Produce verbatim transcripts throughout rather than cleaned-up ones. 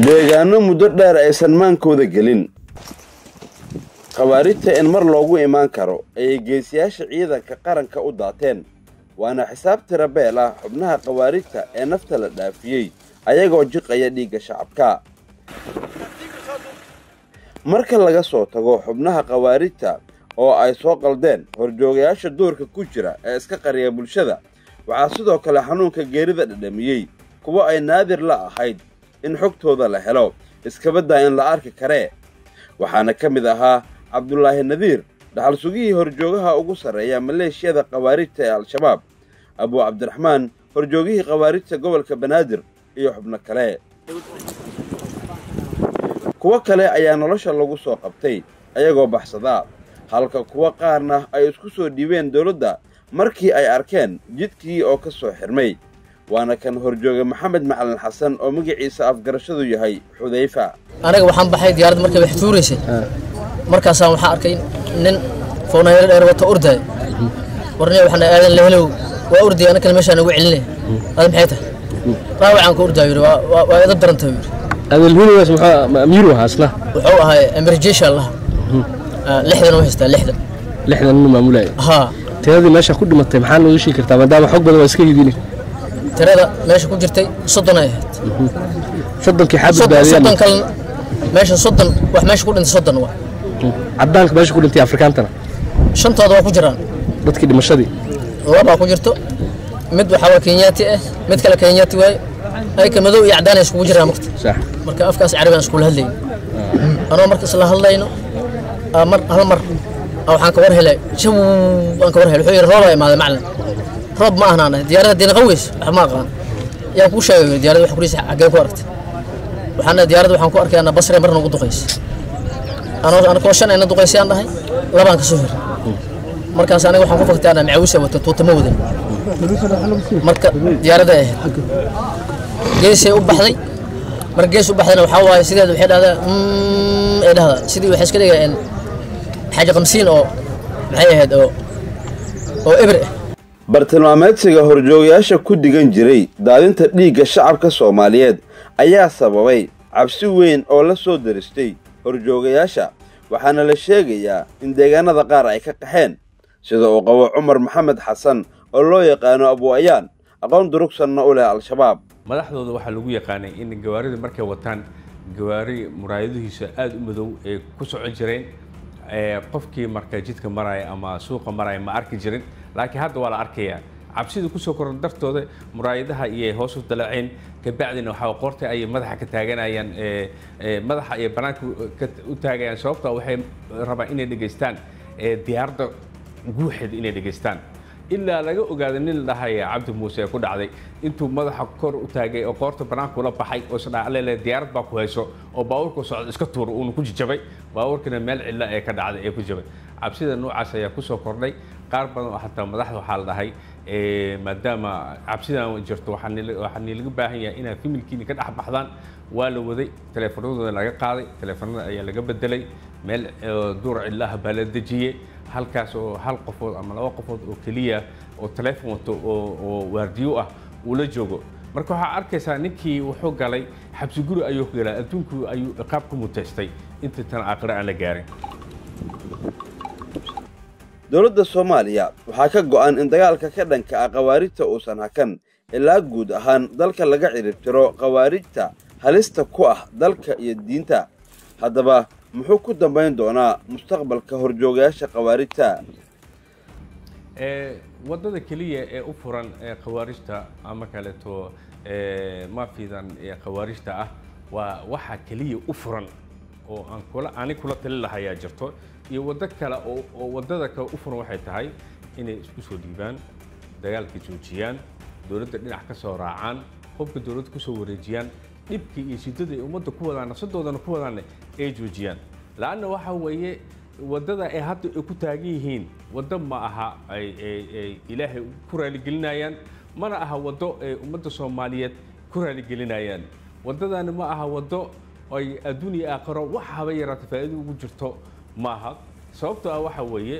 deegaano muddo dheer aysan maankooda gelin khawaarijta in mar loogu imaan karo ayay geesiyaasha ciidanka qaranka u daateen waana xisaab tira beel ah xubnaha khawaarijta ee nafta la dhaafiyey ayagoo jiqaya dhiigga shacabka marka laga soo tago xubnaha khawaarijta oo ay soo qaldeen horjoogayaasha doorka ku jira ee iska qariya bulshada waxaa sidoo kale xanuunka geerida dhadhamiyey kuwa ay naadir la ahayd in xogtooda la helo iskabadaa in la arki karee waxaana ka mid ahaa cabdulaahi nadiir dhaxal sugihii horjoogaha ugu sarreeya maleeshiyada khawaarijta ee al-shabaab abuu cabdiraxmaan horjoogihii khawaarijta gobolka banaadir iyo xubno kale kuwo kale ayaa nolosha lagu soo qabtay ayagoo baxsadaa halka kuwo qaarna ay isku soo dhiibeen dawladda markii ay arkeen jidkii oo ka soo xirmay waana kan horjooga maxamed macalin xasan oo magaciisa afgarashadu yahay xudayfa anaga waxaan baxay diyaarad markay wax tuureysay markaas aan waxa arkay nin foonayr dheer wata urday warnay waxaan aadan la helo waa urday ana kale meeshaan ugu celinay aad maxay tahay raawacaan ku urday waa waa idab darantay adal hulu waxa amiir waxa asla wuxuu ahaa emergency allah lixdan oo haystaa lixdan lixdan nin maamulay ha teedii meesha ku dhimatay maxaan ugu sheegi kartaa maadaama xog badan waa iska hidini tirada meesha ku jirtay soddon ay ahayd soddonkii xabad baadiyay soddon kale meesha soddon wax meesha ku dhintay soddon waa cadaanka meesha ku dhintay afrikaantana shantooda waa ku jiraan dadkii dhimashadii laba ku jirto mid waxa waa Kenyaati ah mid kale Kenyaati way ay ka madow iyo cadaan isku jiraan marka sax marka afkaas carabiga isku hadlayay anoo marka isla hadlayno mar hal mar waxaan ka war helay shaw aan ka war helay wuxuu roob ay maada macallin roob ma ahna diyaarada diin qaweys wax ma aqaan yaa ku sheegay diyaarada wax kuriis xagee ku aragtay waxaana diyaarada waxaan ku arkay ana basra marna ugu duqeys anoo ana ko shan ayna duqeysayaan dhahay labaan ka soo hir markaas aniga waxaan ku faktay ana macaawisa wata tuutama wadan marka diyaarada ay geesay u baxday mar gees u baxdana waxa waaye sideed waxay dhahdaa ee dhahdaa sidii wax iska dhigayeen xaja khamsiin oo maxay ahayd oo oo ibr bartilmaameedsiga horjoogayaasha ku digan jiray daadinta dhiigga shacabka Soomaaliyeed ayaa sababay cabsi weyn oo la soo daristay horjoogayaasha waxaana la sheegayaa in deegaanada qaar ay ka qaxeen sida uu qabo Cumar Maxamed Xasan oo loo yaqaan Abu Ayaan aqoon durugsanna u leh al-shabaab madaxdooda waxa lagu yaqaanay in gawaarida markay wataan gawaari muraayadihiisa aad u madow ee ku socon jireen ee qofkii marka jidka maray ama suuqa maray ma arki jirin laakiin hadda waa la arkayaa cabsida ku soo koran dartooda muraayadaha iyo hoos u dalaceen ka bacdina waxa qortay ay madaxa ka taaganayaan ee madaxa iyo banaanka u taagayaan sababtoo waxay rabaan inay dhageystaan ee diyaarada guuxeed inay dhageystaan ilaa laga ogaado nin dhahay Cabdi Muuse ku dhacday intuu madaxa kor u taagay oo qoorta banaanka la baxay oo sadaalay diyaarad baa ku hayso oo baawarku socod iska tuur uu ku jijabay baawarkina meel cilla ee ka dhacday ee ku jabay cabsida noocaas ayaa ku soo kordhay qaar badan oo xataa madaxda waxa la dhahay ee maadaama cabsidan jirto waxaan waxaan laga baahan yahay inay familkiina ka dhax baxdaan waa la waday telefoonadooda laga qaaday telefoonada ayaa laga bedelay meel duur cillaha baa la dejiyay halkaas oo hal qofood ama laba qofood oo kaliya oo telefoon wato oo waardiyo ah uu la joogo marka waxa arkaysaa ninkii wuxuu galay xabsi guri ayuu galay adduunku ayuu qaab ku mutaystay inta tan aqra aan la gaarin dawladda Soomaaliya waxa ka go'an in dagaalka ka dhanka ah khawaarijta uusan hakan ilaa guud ahaan dalka laga ciribtiro khawaarijta halista ku ah dalka iyo diinta haddaba muxuu ku dambeyn doonaa mustaqbalka horjoogayaasha khawaarijta ee wadada kaliya ee u furan ee khawaarijta ama kale to ee maafidan ee khawaarijta ah waa waxa kaliya u furan oo aan kula ani kula talin lahayaa jirto iyo wada kale oo wadada ka u furan waxay tahay inay isku soo dhiibaan dagaalka joojiyaan dawladda dhinac ka soo raacaan qofka dawladda ku soo wareejiyaan dhibkii iyo sidada ay ummadda ku wadaan nafsadoodana ku wadaan ay joojiyaan laana waxa weeye wadada ay hadda ku taagan yihiin wada ma aha ay ay ilaahay ku raali gelinayaan mana aha wado ay ummadda Soomaaliyeed ku raali gelinayaan wadadana ma aha wado ay adduun iyo aakhiro wax haba yaraatay faa'iido ugu jirto maaha sababtoo ah waxa weeye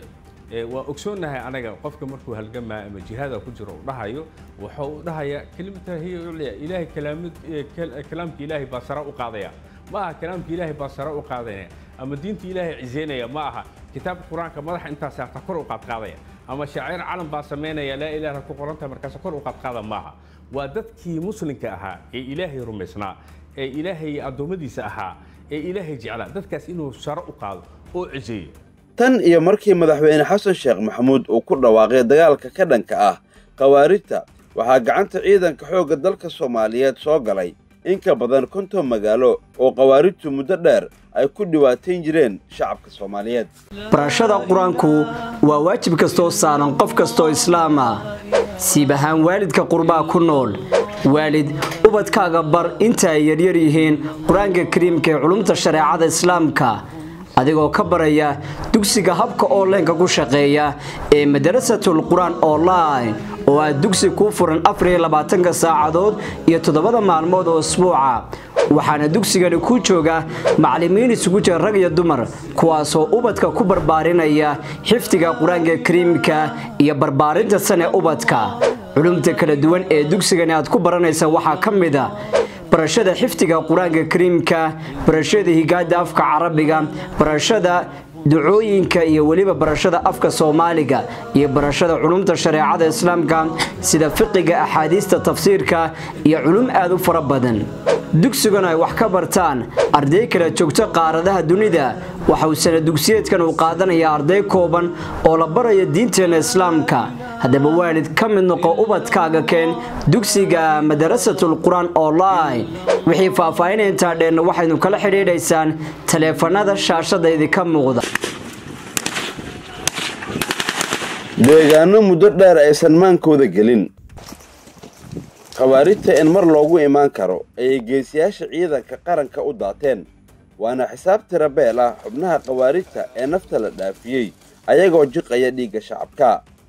waa ogsoonahay anaga qofka markuu halgamaa ama jihaada ku jiro uu dhahayo waxa uu dhahaya kelimada hiya ilaahay kalaamid kalaamka ilaahay baa sara u qaadaya ma aha kalaamka ilaahay baa sara u qaadaya ama diinta ilaahay ciiseynaya ma aha kitaabka quraanka madaxa intaas saarta kor u qaad qaadaya ama shaacir calan baa sameynaya la ilaaha ku qoranta markaas kor u qaad qaada ma aha waa dadkii muslimka ahaa ee ilaahay rumaysnaa ee ilaahay adoomadiisa ahaa ee ilaahay jeclaa dadkaas inuu sara u qaado oo ciiseeyo tan iyo markii madaxweyne xasan sheekh maxamuud uu ku dhawaaqay dagaalka ka dhanka ah khawaarijta waxaa gacanta ciidanka xoogga dalka Soomaaliyeed soo galay in ka badan konton magaalo oo khawaarijtu muddo dheer ay ku dhibaateyn jireen shacabka Soomaaliyeed. barashada quraanku waa waajib kasta oo saaran qof kasta oo islaam ah siibahan waalidka qurbaa ku nool waalid ubadkaaga bar inta ay yar yar yihiin quraanka kariimka ee culumta shariicada islaamka adigoo ka baraya dugsiga habka online-ka ku shaqeeya ee madrasatul quraan online oo ah dugsi ku furan afar iyo labaatan saacadood iyo toddobada maalmood oo usbuuca waxaana dugsigani ku jooga macallimiin isugu jira rag iyo dumar kuwaas oo ubadka ku barbaarinaya xifdiga quraanka kariimka iyo barbaarinta sane ubadka culumta kala duwan ee dugsigani aad ku baranaysa waxa kamid ah barashada xifdiga quraanka kariimka barashada higaada afka carabiga barashada ducooyinka iyo waliba barashada afka Soomaaliga iyo barashada culumta shariicada islaamka sida fiqiga axaadiista tafsiirka iyo culum aad u fara badan dugsigana ay wax ka bartaan arday kala joogta qaaradaha dunida waxa uu sanad dugsiyeedkan uu qaadanayaa arday kooban oo la barayo diinteena islaamka hadaba waalid ka mid noqo ubadkaaga keen dugsiga madrasatul quraan online wixii faahfaahin inta dheer waxaynu kala xiriireysaan taleefanada shaashada idinka muuqda deegaano muddo dheer aysan maankooda gelin khawaarijta in mar loogu imaan karo ay geesiyaasha ciidanka qaranka u daateen waana xisaab tira beel ah xubnaha khawaarijta ee nafta la dhaafiyay ayagoo jiqaya dhiigga shacabka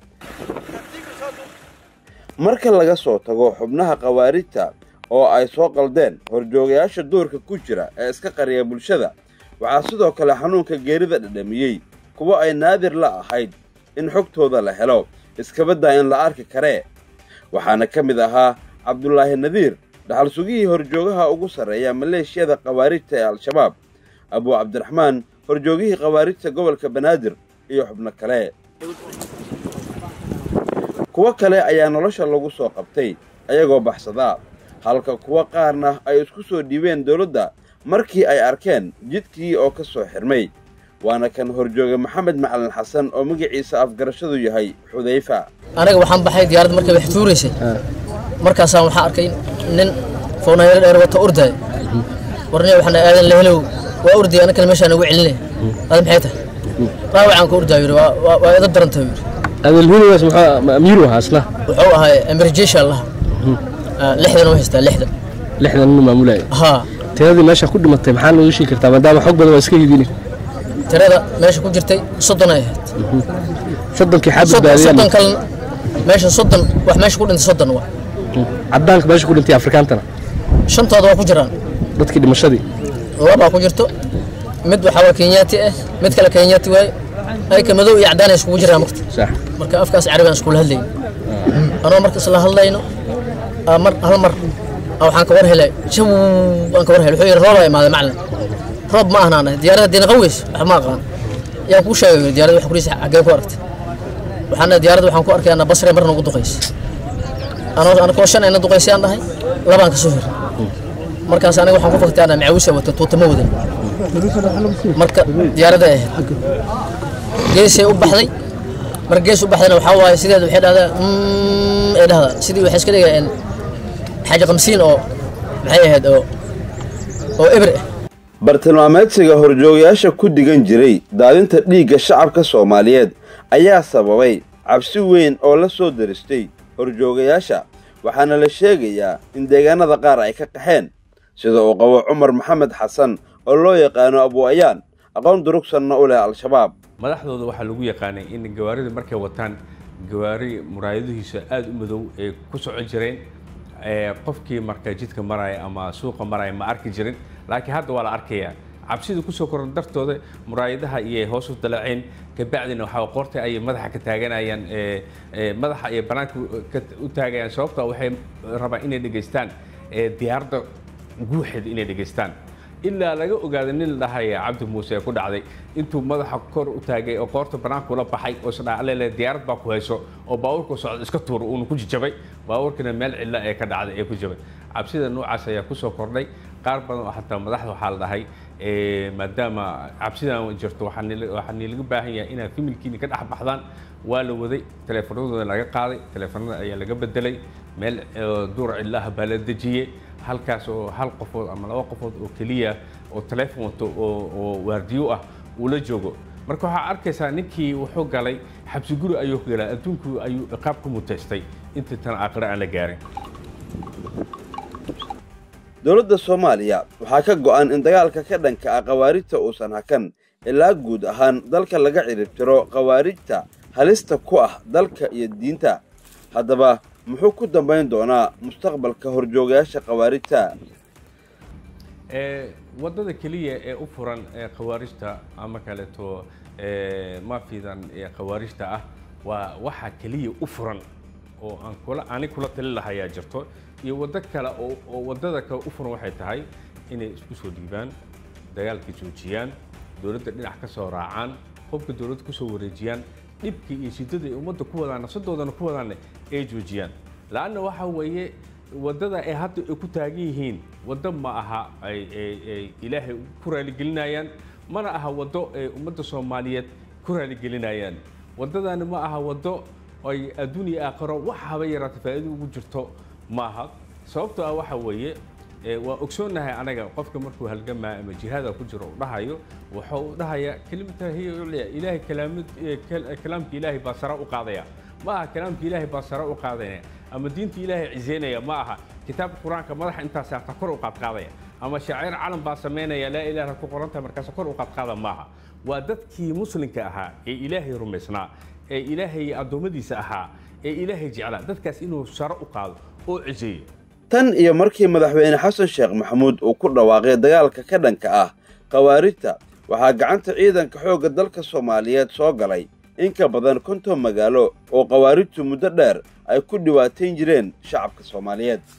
marka laga soo tago xubnaha khawaarijta oo ay soo qaldeen horjoogayaasha doorka ku jira ee iska qariya bulshada waxaa sidoo kale xanuunka geerida dhadhamiyay kuwa ay naadir la ahayd in xogtooda la helo iskabada in la arki kare waxaana kamid ahaa Cabdullaahi Nadiir dhaxal sugihii horjoogaha ugu sareeya maleeshiyada khawaarijta ee al-shabaab Abu Cabdiraxmaan horjoogihii khawaarijta gobolka Banaadir iyo xubno kale kuwa kale ayaa nolosha lagu soo qabtay ayagoo baxsada halka kuwa qaarna ay isku soo dhiibeen dawladda markii ay arkeen jidkii oo ka soo xirmay waana kan horjooga Maxamed Macalin Xasan oo magaciisa afgarashadu yahay Xudayfa anaga waxaan baxay diyaarad markay wax tuureysay markaas aan waxa arkay nin foonayr dheer wata urday warnay waxaan aadan la helo waa urday ana kala meeshaan ugu celinay hada maxay tahay raawacaan ku urday waa waa ida darantay adal hili waas maxaa amiiru haasla wuxuu ahaa emergency allah lixdan oo haysta lixdan lixdan nin maamulay ha tirada meesha ku dhimatay maxaa loo sheegi kartaa maadaama xog badan waa iska hidini tirada meesha ku jirtay soddon ay ahayd soddon ki xabad baadiyay soddon kale meesha soddon wax meesha ku dhintay soddon waa cadaanka meesha ku dhintay afrikaantana shantooda waa ku jiraan dadkii dhimashadii laba ku jirto mid waxa waa Kenyaati ah mid kale Kenyaati way ay ka madow iyo cadaan isku jiraan marka sax marka afkaas Carabiga isku hadlayay anoo marka isla hadlayno mar hal mar waxaan ka war helay shaw aan ka war helay wuxuu roob ay maada macallin roob ma ahna diyaarada diin qaweys wax ma aqaan yaa ku sheegay diyaarada wax ku riisa xagee ku aragtay waxaana diyaarada waxaan ku arkay ana basre marna ugu duqays anoo ana ko shan ayna duqaysay aan dhahay labaan ka soo hir markaas aniga waxaan ku faktay ana macaawisa wata tuutamo wada marka diyaarada ah geesay u baxday marka gees u baxdayna waxa waaye sideed waxay dhahdaa ee dhahdaa sidii wax iska dhigayeen xaja خمسين oo maxay ahayd oo oo ibre bartilmaameedsiga horjoogayaasha ku digan jiray daadinta dhiigga shacabka Soomaaliyeed ayaa sababay cabsi weyn oo la soo daristay horjoogayaasha waxaana la sheegayaa in deegaanada qaar ay ka qaxeen sida uu qabo Cumar Maxamed Xasan oo loo yaqaan Abu Ayaan aqoon durugsanna u leh al-shabaab madaxdooda waxa lagu yaqaanay in gawaarida markay wataan gawaari muraayadihiisa aad u madow ee ku socon jireen ee qofkii marka jidka maray ama suuqa maray ma arki jirin laakiin hadda waa la arkayaa cabsida kusoo koran dartooda muraayadaha iyo hoos u dalaceen kabacdina waxaa qoorta ay madaxa ka taaganayaan madaxa iyo banaanka u taagayaan sababtoo waxay rabaan inay dhageystaan diyaaradda guuxeed inay dhageystaan ilaa laga ogaaday nin la dhahay Cabdi Muuse ku dhacday intuu madaxa kor u taagay oo qoorta banaanka la baxay oo sadaalay diyaarad baa ku hayso oo baabuurku socod iska tuur uu ku jijabay baabuurkina meel cilla ay ka dhacday ee ku jabay cabsida noocaas ayaa ku soo kordhay qaar badan oo xataa madaxda waxa la dhahay ee maadaama cabsidan jirto waxaan waxaan laga baahan yahay inay familkiina ka dhax baxdaan waa la waday telefoonadooda laga qaaday telefoonada ayaa laga bedelay meel duur cillaha baa la dejiyay halkaas oo hal qofood ama laba qofood oo kaliya oo telefoon wato oo waardiyo ah uu la joogo marka waxa arkaysaa ninkii wuxuu galay xabsi guri ayuu galay adduunku ayuu qaab ku mutaystay inta tan aqra aan la gaarin dowladda Soomaaliya waxa ka go'an in dagaalka ka dhanka ah qawaarijta uusan hakan ilaa guud ahaan dalka laga ciribtiro qawaarijta halista ku ah dalka iyo diinta haddaba muxuu ku dambeyn doonaa mustaqbalka horjoogayaasha qawaarijta ee wadada kaliya ee u furan ee qawaarijta ama kale to ee maafidan ee qawaarijta ah waa waxa kaliya u furan oo aan kula aan kula talin lahayaa jirto iyo wada kale oo wadada ka u furan waxay tahay inay isku soo dhiibaan dagaalka joojiyaan dawladda dhinac ka soo raacaan qofka dawladda ku soo wareejiyaan dhibkii iyo shidada ay ummadda ku wadaan nafsadoodana ku wadaan ay joojiyaan laana waxa weeye wadada ay hadda ku taagan yihiin wada ma aha ay ay ilaahay ku raali gelinayaan mana aha wado ay ummadda Soomaaliyeed ku raali gelinayaan wadadana ma aha wado ay adduuniya aakhiro waxa haba yaraatay faa'iido ugu jirto maaha sababtoo ah waxa weeye waa ogsoonahay anaga qofka markuu halgama ama jihada ku jiro u dhahayo wuxuu u dhahaya kelimada ilaahay kalaamad kalaamka ilaahay baa sara u qaadaya ma aha kalaamka ilaahay baa sara u qaadaya ama diinta ilaahay ciiseynaya ma aha kitaabka quraanka madaxa inta saarta kor u qaad qaadaya ama shaacir calan baa sameynaya la ilaaha ku qoranta markaas kor u qaad qaada ma aha waa dadkii muslimka ahaa ee ilaahay rumaysnaa ee ilaahay adoomadiisa ahaa ee ilaahay jeclaa dadkaas inuu sara u qaado oo ciiseeyo tan iyo markii madaxweyne xasan sheekh maxamuud uu ku dhawaaqay dagaalka ka dhanka ah qawaarijta waxaa gacanta ciidanka xoogga dalka Soomaaliyeed soo galay in ka badan konton magaalo oo qawaarijtu muddo dheer ay ku dhibaateyn jireen shacabka Soomaaliyeed